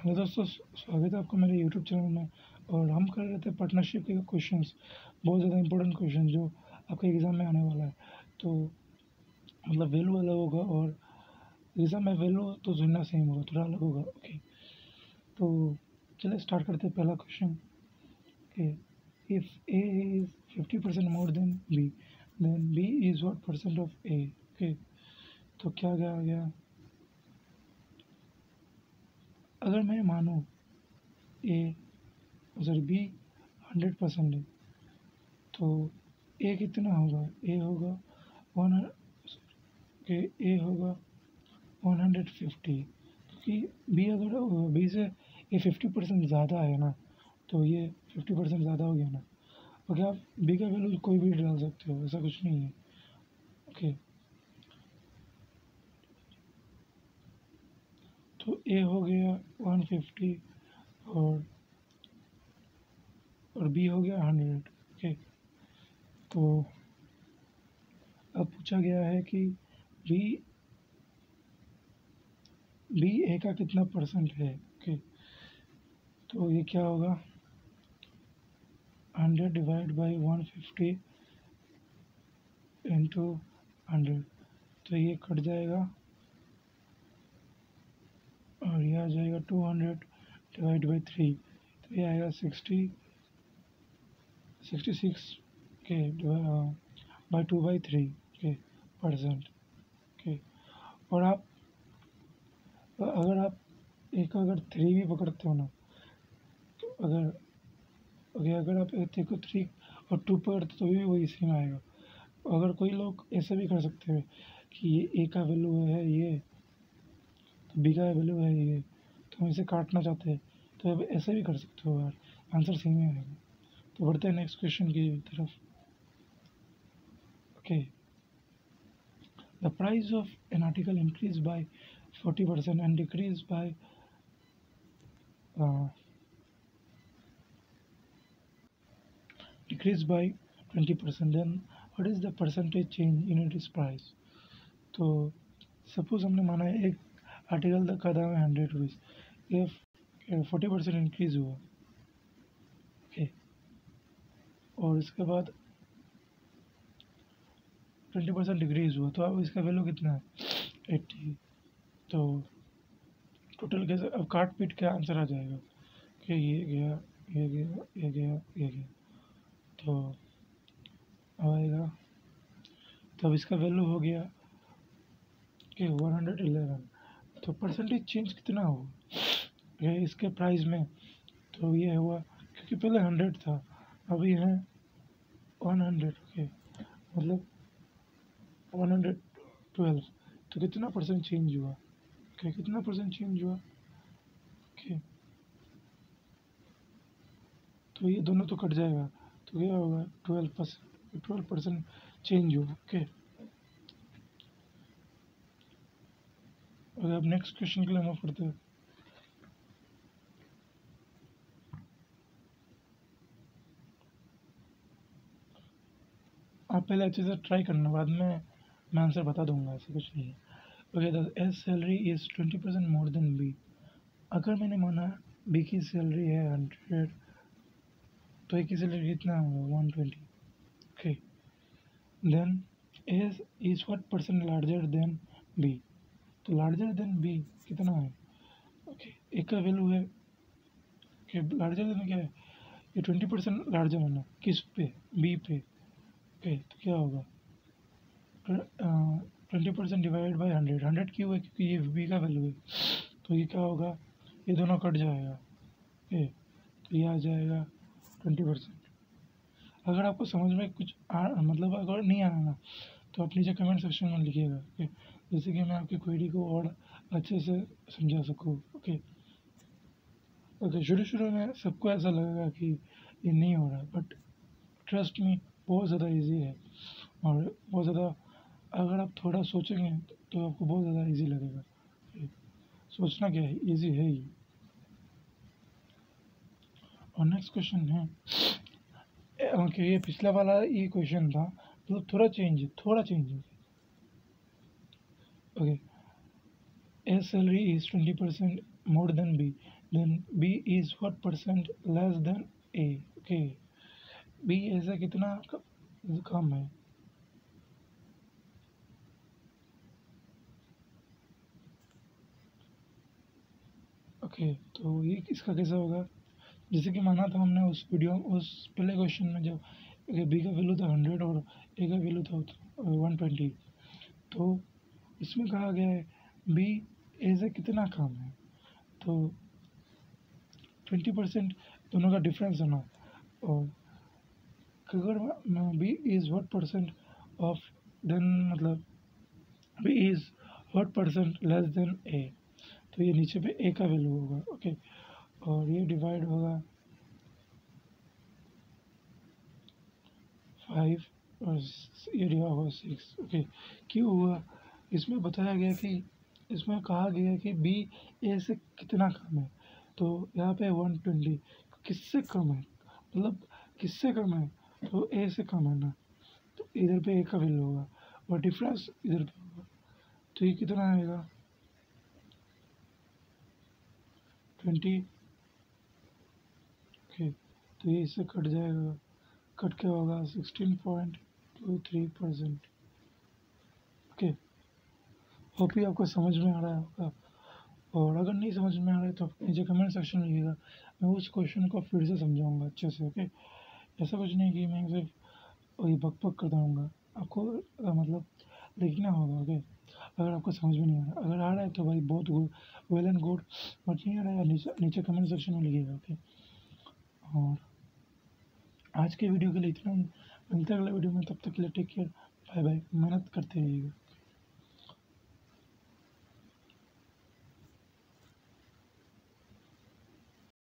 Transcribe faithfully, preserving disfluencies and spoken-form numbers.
Hello दोस्तों, स्वागत है आपका मेरे यूट्यूब चैनल में। और हम कर रहे थे पार्टनरशिप के क्वेश्चंस, बहुत ज़्यादा इंपॉर्टेंट क्वेश्चन जो आपके एग्ज़ाम में आने वाला है। तो मतलब वैल्यू अलग होगा और एग्ज़ाम में वैल्यू तो सुनना सेम होगा, थोड़ा अलग होगा। ओके, तो चलिए स्टार्ट करते हैं। पहला क्वेश्चन कि if A is fifty percent more than B then B is what percent of A. Okay, तो क्या क्या आ गया? अगर मैं मानूँ A sorry B hundred percent है तो ए कितना होगा? ए होगा वन के ए होगा वन हंड्रेड फिफ्टी, क्योंकि बी अगर बी से ए फिफ्टी परसेंट ज़्यादा है ना, तो ये फिफ्टी परसेंट ज़्यादा हो गया ना। ओके, आप बी का वैल्यू कोई भी डाल सकते हो, ऐसा कुछ नहीं है। ओके, तो ए हो गया वन फिफ्टी और और बी हो गया हंड्रेड। ओके, तो अब पूछा गया है कि बी बी ए का कितना परसेंट है। ओके, तो ये क्या होगा? Hundred divide by one fifty into hundred, तो ये कट जाएगा और ये आ जाएगा two hundred divide by three, तो ये आएगा सिक्सटी सिक्सटी सिक्स के बाई टू बाई थ्री के परसेंट के। और आप अगर आप एक अगर थ्री भी पकड़ते हो ना, तो अगर अगर अगर आप एक को थ्री और टू पकड़ते तो भी वही सेम आएगा। अगर कोई लोग ऐसे भी कर सकते हैं कि ये ए का वैल्यू है ये, तो बी का वैल्यू है ये, तो हम इसे काटना चाहते हैं तो अब ऐसे भी कर सकते हो यार, आंसर सेम ही आएगा। तो बढ़ते हैं नेक्स्ट क्वेश्चन की तरफ। Okay, the price of an article increase by forty percent and decrease by decrease by twenty percent, then what is the percentage change in its price. तो सपोज हमने माना है एक आर्टिकल का दाम है हंड्रेड रुपीज़, ये फोर्टी परसेंट इंक्रीज हुआ। ओके, और इसके बाद ट्वेंटी परसेंट डिक्रीज हुआ, तो अब इसका वैल्यू कितना है? एट्टी। तो टोटल कैसे अब काट पीट के आंसर आ जाएगा कि ये गया ये गया ये गया ये गया, तो अब आएगा। तो अब इसका वैल्यू हो गया कि वन हंड्रेड इलेवन। तो परसेंटेज चेंज कितना हुआ ये इसके प्राइस में? तो ये हुआ क्योंकि पहले हंड्रेड था, अभी है वन हंड्रेड। ओके, मतलब वन हंड्रेड ट्वेल्व, तो कितना परसेंट चेंज हुआ? ओके, कितना परसेंट चेंज हुआ? ओके, तो ये दोनों तो कट जाएगा, तो क्या होगा? Twelve percent twelve percent change हुआ। ओके, अगर अब नेक्स्ट क्वेश्चन के लिए मूव करते हैं। आप पहले अच्छे से ट्राई करना, बाद में मैं आंसर बता दूंगा, ऐसा कुछ नहीं है। Okay, the S salary is twenty percent more than B. अगर मैंने माना बी की सैलरी है हंड्रेड, तो ए की सैलरी कितना होगा? One twenty. Okay, then S is what percent larger than B. तो लार्जर देन बी कितना है? ओके, ए का वैल्यू है कि लार्जर देन क्या है? ये ट्वेंटी परसेंट लार्जर होना किस पे? बी पे। ओके, तो क्या होगा? Twenty percent divide by hundred, hundred क्यों है? क्योंकि ये बी का वैल्यू है, तो ये क्या होगा? ये दोनों कट जाएगा। ओके, तो ये आ जाएगा ट्वेंटी परसेंट। अगर आपको समझ में कुछ आ मतलब अगर नहीं आना ना, तो आप नीचे कमेंट सेक्शन में लिखिएगा। ओके, जैसे कि मैं आपकी क्वेरी को और अच्छे से समझा सकूँ। ओके ओके, शुरू शुरू में सबको ऐसा लगेगा कि ये नहीं हो रहा, बट ट्रस्ट मी, बहुत ज़्यादा इजी है। और बहुत ज़्यादा अगर आप थोड़ा सोचेंगे तो आपको बहुत ज़्यादा इजी लगेगा। सोचना क्या है, इजी है ही। और नेक्स्ट क्वेश्चन है, ओके, ये पिछला वाला ये क्वेश्चन था, मतलब थोड़ा चेंज है, थोड़ा चेंज है। Okay, S salary is twenty percent more than B, then B is what percent less than A. Okay, B ऐसा कितना कम है? ओके okay, तो ये इसका कैसा होगा? जैसे कि माना था हमने उस वीडियो उस पहले क्वेश्चन में, जब बी का वैल्यू था हंड्रेड और ए का वैल्यू था वन ट्वेंटी, तो इसमें कहा गया है बी ए से कितना कम है, तो ट्वेंटी परसेंट दोनों का डिफरेंस है ना। और अगर B is what percent of, then मतलब B is what percent less than A, तो ये नीचे पे ए का वैल्यू होगा। ओके, और ये डिवाइड होगा फाइव और ये डिवाइड होगा सिक्स। ओके, क्यों हुआ? इसमें बताया गया कि इसमें कहा गया कि बी ए से कितना कम है, तो यहाँ पे वन ट्वेंटी किससे कम है, मतलब किससे कम है, तो ए से कम है ना, तो इधर पे ए का वैल्यू होगा और डिफरेंस इधर पे होगा, तो ये कितना आएगा? ट्वेंटी। ओके, तो ये इससे कट जाएगा, कट क्या होगा? Sixteen point two three percent. Okay, hope ही आपको समझ में आ रहा होगा, और अगर नहीं समझ में आ रहा है तो नीचे कमेंट सेक्शन में लिखिएगा, मैं उस क्वेश्चन को फिर से समझाऊंगा अच्छे से। ओके, ऐसा कुछ नहीं कि मैं सिर्फ वही बक बक करता रहूँगा, आपको अ, मतलब लिखना होगा। ओके, अगर आपको समझ में नहीं आ रहा, अगर आ रहा है तो भाई बहुत गुड, वेल एंड गुड, और नहीं आ रहा है नीचे नीचे कमेंट सेक्शन में लिखिएगा। ओके, और आज के वीडियो के लिए इतना, मिलते हैं अगले वीडियो में, तब तक के लिए टेक केयर, बाय बाय, मेहनत करते रहिएगा।